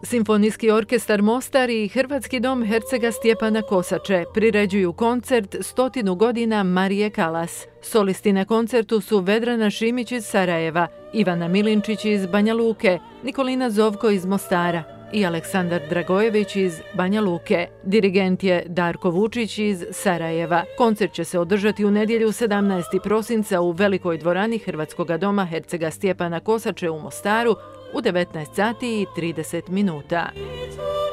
Simfonijski orkestar Mostar i Hrvatski dom Hercega Stjepana Kosače priređuju koncert 100 godina Marije Kalas. Solisti na koncertu su Vedrana Šimić iz Sarajeva, Ivana Milinčić iz Banja Luke, Nikolina Zovko iz Mostara i Aleksandar Dragojević iz Banja Luke. Dirigent je Darko Vučić iz Sarajeva. Koncert će se održati u nedjelju 17. prosinca u velikoj dvorani Hrvatskog doma Hercega Stjepana Kosače u Mostaru u 19 sati i 30 minuta.